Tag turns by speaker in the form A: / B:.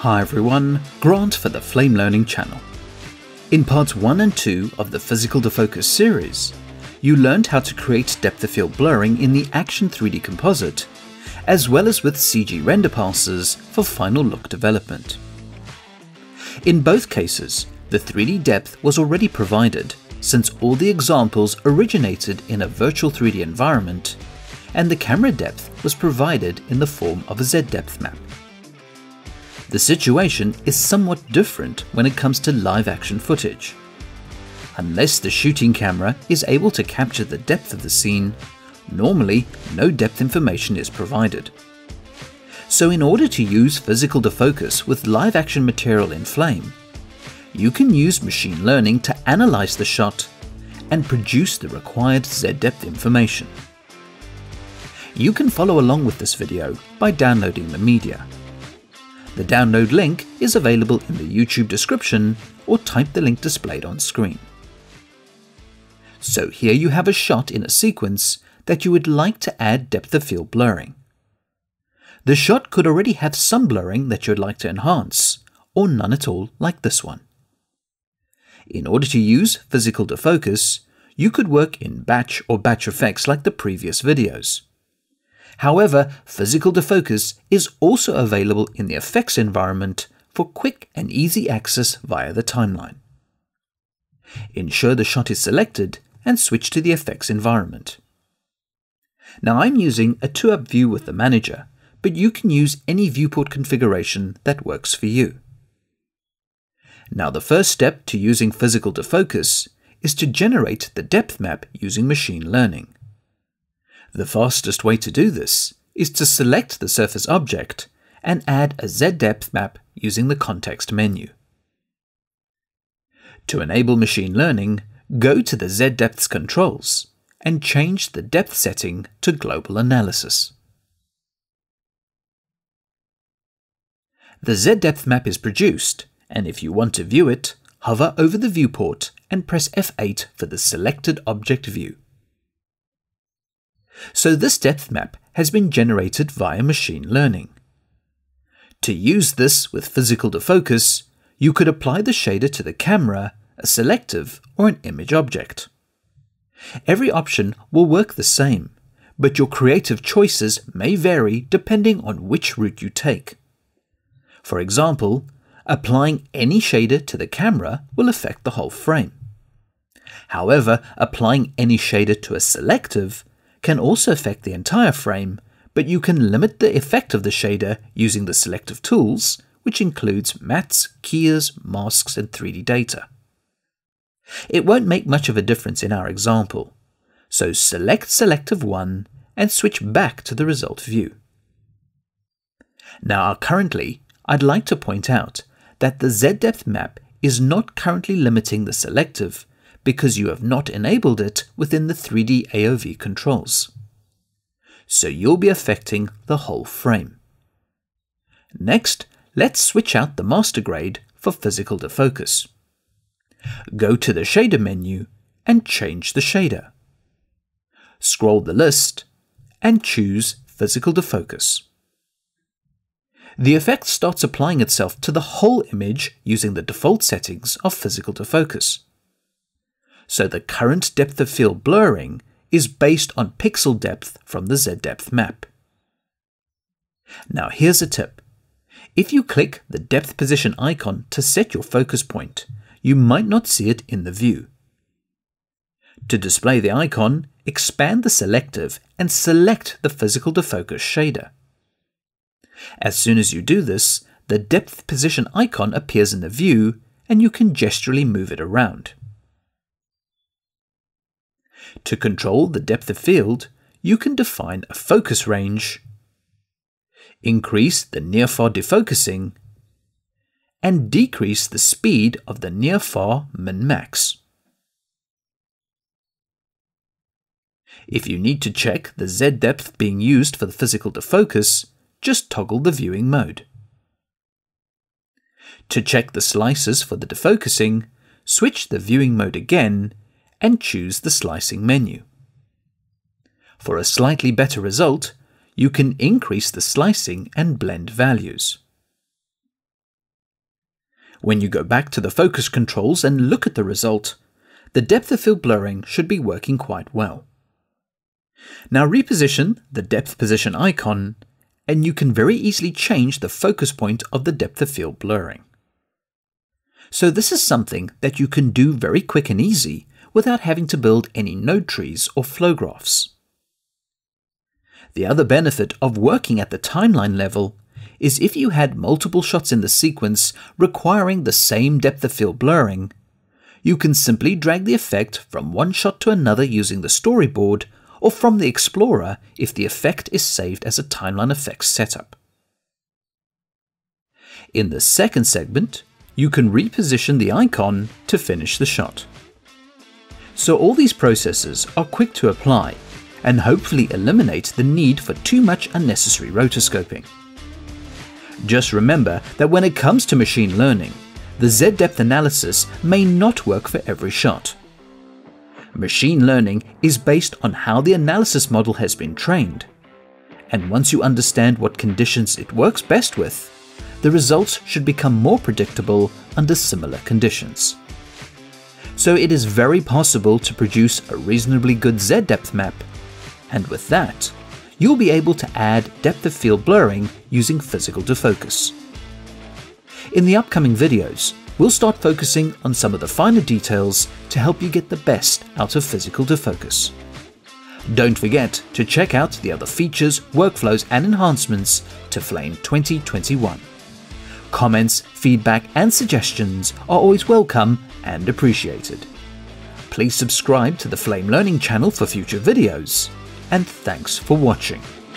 A: Hi everyone, Grant for the Flame Learning channel. In parts 1 and 2 of the Physical Defocus series, you learned how to create depth of field blurring in the Action 3D composite, as well as with CG render parsers for final look development. In both cases, the 3D depth was already provided since all the examples originated in a virtual 3D environment, and the camera depth was provided in the form of a Z-depth map. The situation is somewhat different when it comes to live action footage. Unless the shooting camera is able to capture the depth of the scene, normally no depth information is provided. So in order to use physical defocus with live action material in Flame, you can use machine learning to analyze the shot and produce the required Z-depth information. You can follow along with this video by downloading the media. The download link is available in the YouTube description, or type the link displayed on screen. So here you have a shot in a sequence that you would like to add depth of field blurring. The shot could already have some blurring that you would like to enhance, or none at all like this one. In order to use physical defocus, you could work in batch or batch effects like the previous videos. However, physical defocus is also available in the effects environment for quick and easy access via the timeline. Ensure the shot is selected and switch to the effects environment. Now I'm using a 2-up view with the manager, but you can use any viewport configuration that works for you. Now the first step to using physical defocus is to generate the depth map using machine learning. The fastest way to do this is to select the surface object and add a Z-depth map using the context menu. To enable machine learning, go to the Z-depths controls and change the depth setting to global analysis. The Z-depth map is produced, and if you want to view it, hover over the viewport and press F8 for the selected object view. So this depth map has been generated via machine learning. To use this with physical defocus, you could apply the shader to the camera, a selective, or an image object. Every option will work the same, but your creative choices may vary depending on which route you take. For example, applying any shader to the camera will affect the whole frame. However, applying any shader to a selective can also affect the entire frame, but you can limit the effect of the shader using the selective tools, which includes mattes, keyers, masks, and 3D data. It won't make much of a difference in our example, so select Selective 1 and switch back to the result view. Now currently, I'd like to point out that the Z-depth map is not currently limiting the selective because you have not enabled it within the 3D AOV controls. So you'll be affecting the whole frame. Next, let's switch out the master grade for physical defocus. Go to the shader menu and change the shader. Scroll the list and choose physical defocus. The effect starts applying itself to the whole image using the default settings of physical defocus. So the current depth of field blurring is based on pixel depth from the Z-depth map. Now here's a tip. If you click the depth position icon to set your focus point, you might not see it in the view. To display the icon, expand the selective and select the physical defocus shader. As soon as you do this, the depth position icon appears in the view and you can gesturally move it around. To control the depth of field, you can define a focus range, increase the near-far defocusing, and decrease the speed of the near-far min-max. If you need to check the Z-depth being used for the physical defocus, just toggle the viewing mode. To check the slices for the defocusing, switch the viewing mode again and choose the slicing menu. For a slightly better result, you can increase the slicing and blend values. When you go back to the focus controls and look at the result, the depth of field blurring should be working quite well. Now reposition the depth position icon, and you can very easily change the focus point of the depth of field blurring. So this is something that you can do very quick and easy without having to build any node trees or flow graphs. The other benefit of working at the timeline level is if you had multiple shots in the sequence requiring the same depth of field blurring, you can simply drag the effect from one shot to another using the storyboard or from the Explorer if the effect is saved as a timeline effects setup. In the second segment, you can reposition the icon to finish the shot. So all these processes are quick to apply and hopefully eliminate the need for too much unnecessary rotoscoping. Just remember that when it comes to machine learning, the Z-depth analysis may not work for every shot. Machine learning is based on how the analysis model has been trained, and once you understand what conditions it works best with, the results should become more predictable under similar conditions. So it is very possible to produce a reasonably good Z-depth map, and with that, you'll be able to add depth of field blurring using Physical Defocus. In the upcoming videos, we'll start focusing on some of the finer details to help you get the best out of Physical Defocus. Don't forget to check out the other features, workflows and enhancements to Flame 2021. Comments, feedback and suggestions are always welcome and appreciated. Please subscribe to the Flame Learning channel for future videos, and thanks for watching.